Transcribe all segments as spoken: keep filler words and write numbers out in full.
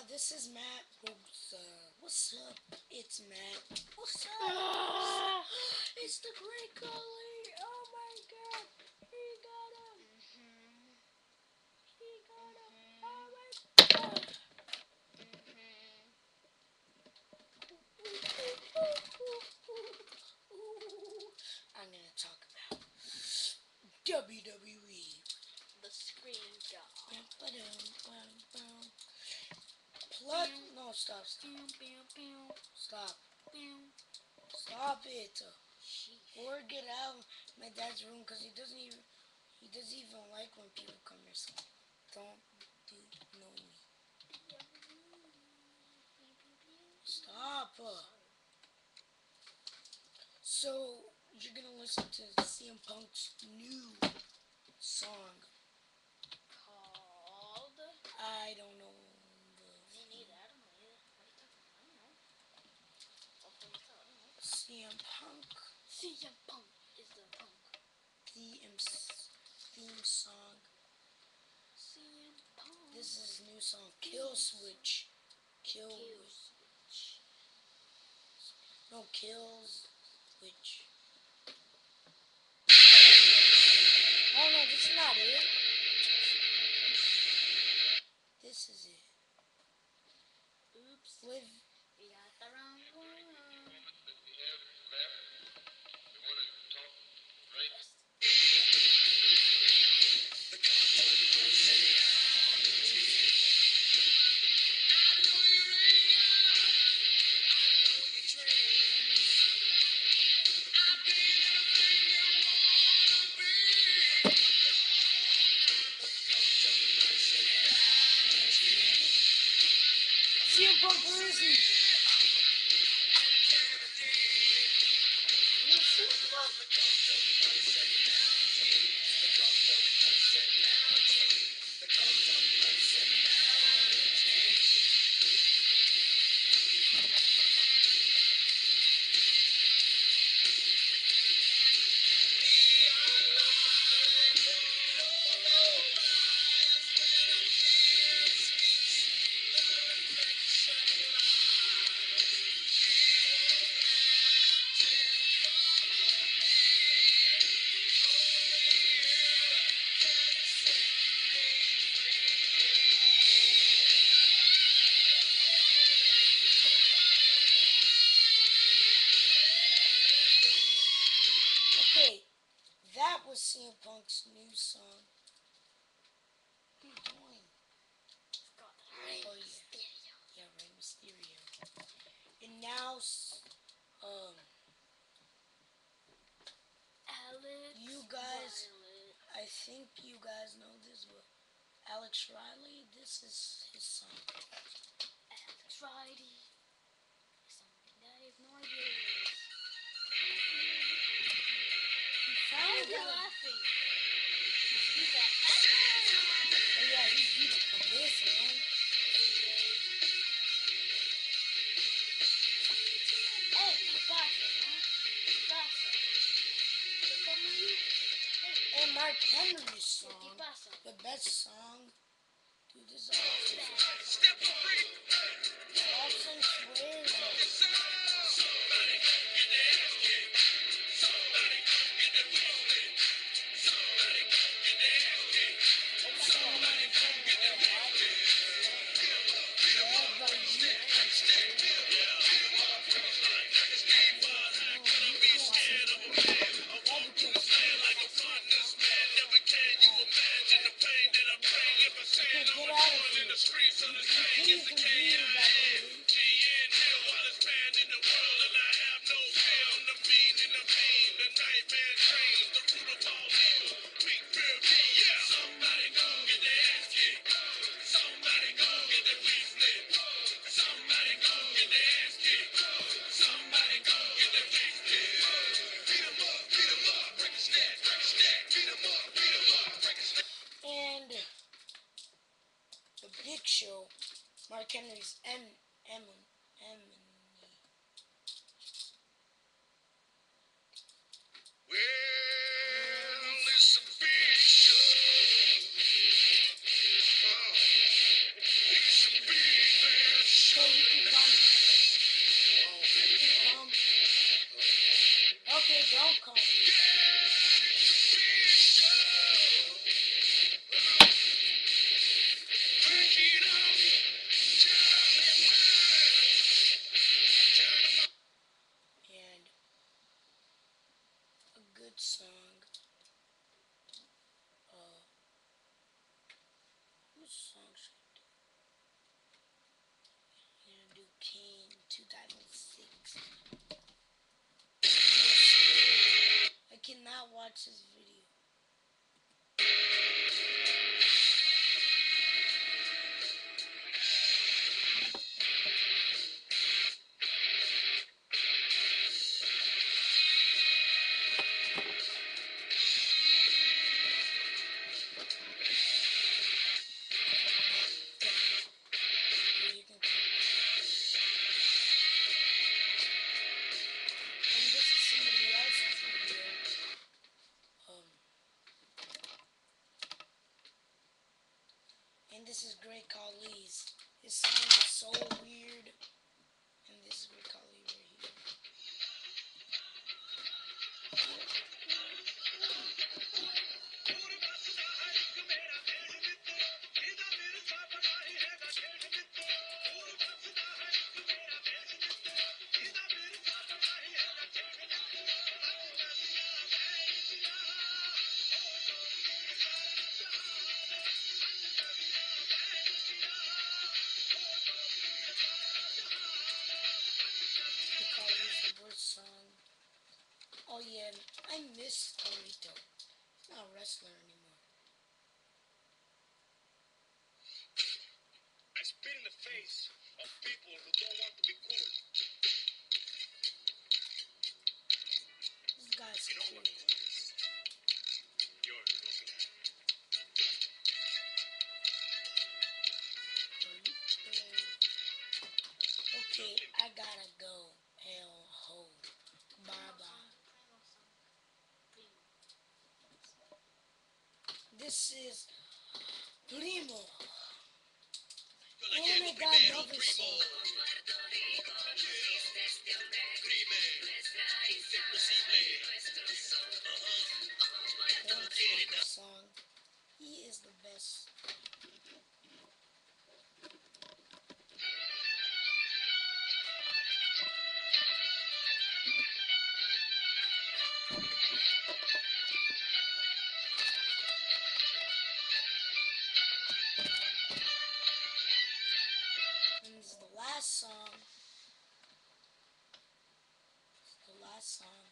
this is Matt. What's, uh, what's up? It's Matt. What's up? Ah. It's the Great Gully. Oh my god. He got him. Mm-hmm. He got him. Mm-hmm. Oh my god. Mm-hmm. I'm gonna talk about W W E. The screen job. Plot. No, stop. Stop. Pew, pew, pew. Stop. Pew. Stop it. Sheesh. Or get out of my dad's room because he doesn't even he doesn't even like when people come here. So don't do know me. Stop. So you're gonna listen to C M Punk's new song. Called. I don't know. Me neither. I don't know either. What are you talking about? I don't know. Hopefully it's all. I don't know. C M Punk. C M Punk is the punk. Theme theme song. C M Punk. This is his new song. Kill Switch. Kill. Kill Switch. No, Kills Switch. Oh no, this is not it. This is it. Oops. Live. We got the wrong one. C M Punk, where is he? Okay, that was C M Punk's new song. What are you doing? Got Rey Oh, yeah. Mysterio. Yeah, Rey Mysterio. And now, um, Alex you guys, Violet. I think you guys know this, but Alex Riley, this is his song. Alex Riley. Something that I have no idea what it is. He Why finally is he got a- laughing? He's like, Oh yeah, he's beat up from this, man. Hey, ¿qué pasa, no? ¿Qué pasa? ¿Qué conmigo? Hey, And Mark Henry's ¿qué song, pasa? the best song. Dude, this is awesome. Awesome swears. And the Big Show, Mark Henry's M M M. watch his video. You can come. And this is somebody else's video. Um, and this is Great Khali's. His sound is so weird. And this is Great Khali right here. Great Khali's the worst song. Oh yeah, I miss Carlito. He's not a wrestler anymore. I spit in the face of people who don't want to be cool. This guy's You know cool. what cool is? You're looking at it. Okay, I gotta go. Hell ho. Bye bye. This is Primo. And I got another song. Don't sing the song. He is the best. And this is the last song. This is the last song.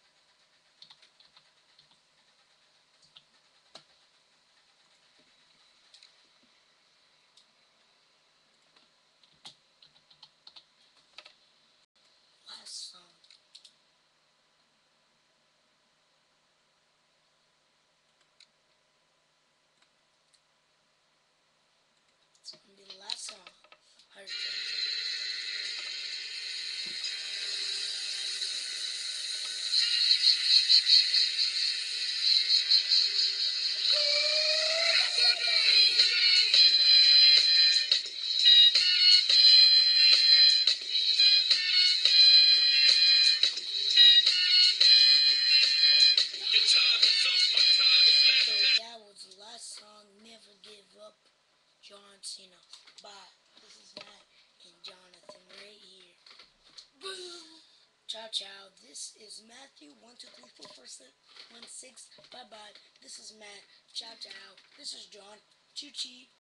Last song. It's gonna be the last song. Hurry. Okay, that was the last song. Never Give Up. John Cena. Bye. This is Matt and Jonathan right here. Boom. Ciao, ciao. This is Matthew one two three four four one six. Bye bye. This is Matt. Ciao, ciao. This is John. Choo choo.